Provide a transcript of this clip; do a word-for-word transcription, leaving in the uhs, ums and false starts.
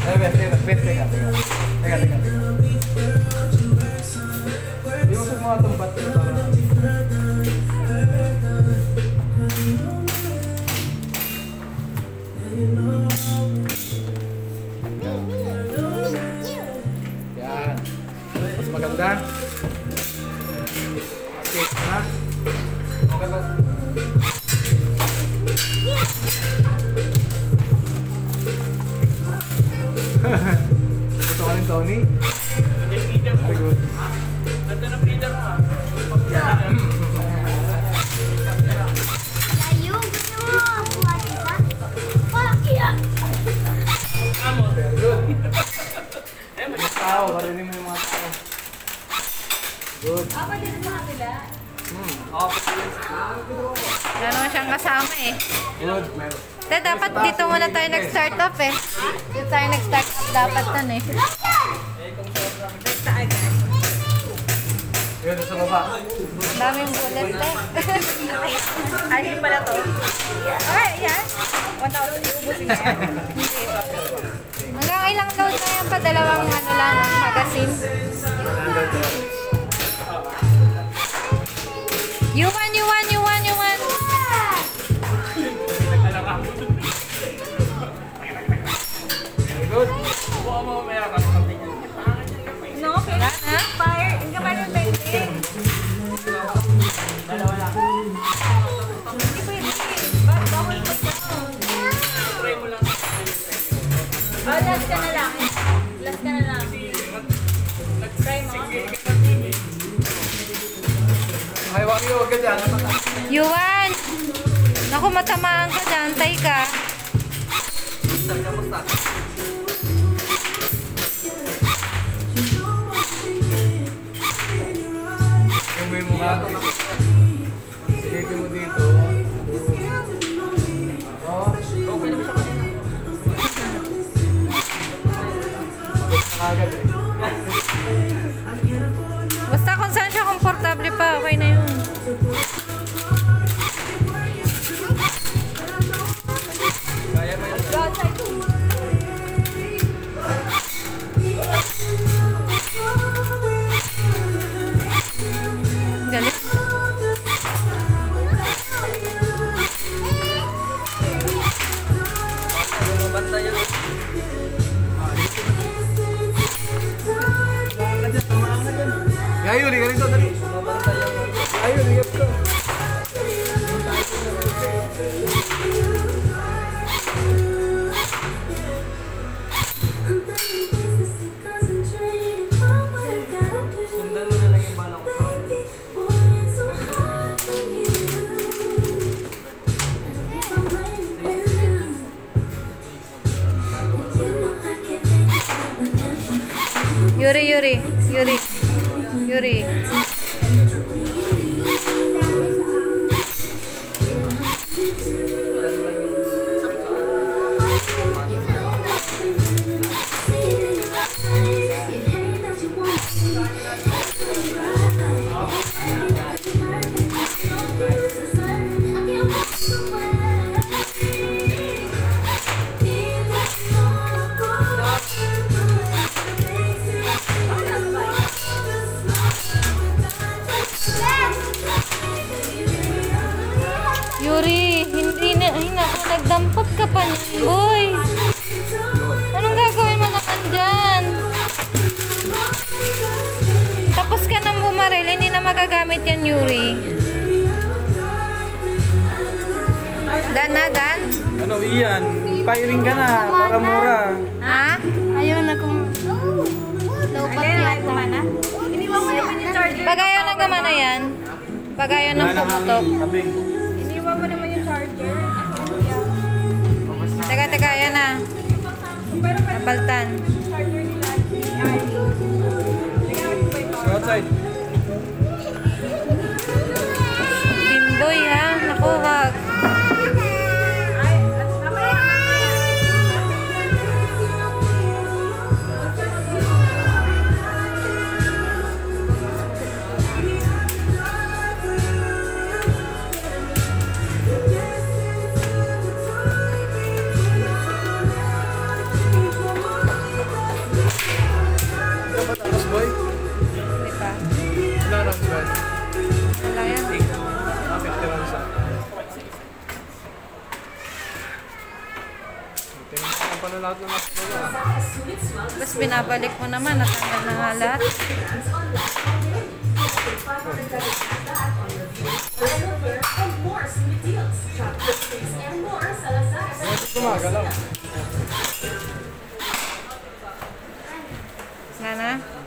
Teka, teka, teka, teka. Teka, teka, teka. Yung sa mga tumbat ko para... Yan. Mas maganda. Okay, ha? Okay ba? Ito ka rin, Tony? Very good. Ganda ng feeder mo, ha? Layo, gusto mo! Buhati ka? Pakya! Very good. Mga tao, karinig mo yung mga tao. Good. Apa dito sa kapila? Hmm. Okay. Wala naman siyang kasama eh. Good. Meron. Te, dapat dito muna tayo nag-start up eh. Dito tayo nag-start up dapat nun eh. Yun, sa baba. Ang daming bullet eh. Ay, pala to. Ay, yan. one thousand iubusin na yan. Hanggang ilang load na yan pa? Dalawang ano lang, magazine. You won, you won, you won, you won. Very good. Buka mo, meron ka sa kapit niya. No, okay. Ha? Fire. Hindi ka parang twenty. Dalawa lang. Hindi pwede. Ba- Bawal po siya. Try mo lang. Oh, last ka na lang. Last ka na lang. Try mo. Ay, wag yung huwag ka dyan. You won. Naku, matamaan ka dyan. Tay ka. Yung may mukha ko na. Sige mo dito. Oh, okay na siya kanina. Agad eh. Basta kung saan siya komportable pa, okay na yun. Kaya mo yun. Go outside. Galit. Basta yun. Ayun, ligarin ko, dali. Ayun, ligarin ko. Sundan mo na lang yung bala ko. Yuri, Yuri, Yuri, Yuri. Yuri, hindi na, hindi na ako nagdampot ka pa niyan, boy. Anong gagawin mo naman dyan? Tapos ka nang bumaril, hindi na magagamit yan, Yuri. Dan na, Dan? Ano, iyan? Firing ka na, para mura. Ha? Ayaw na kung... Lopat Ayaw na yata. gumana. Iniwan mo naman yung charger. Pag ayaw na gamana yan, pag ayaw ng pumutok. Tabing. Iniwan mo naman yung charger. Teka, teka, yan na. Pero pwede Nabaltan. yung charger nila. Ay. Go outside. Bimboy ha, naku wag. Ay, mamaya. na lahat ng nasa baba. Tapos binabalik mo naman, natanggal na nga lahat. Bakit gumagalaw? Wala na?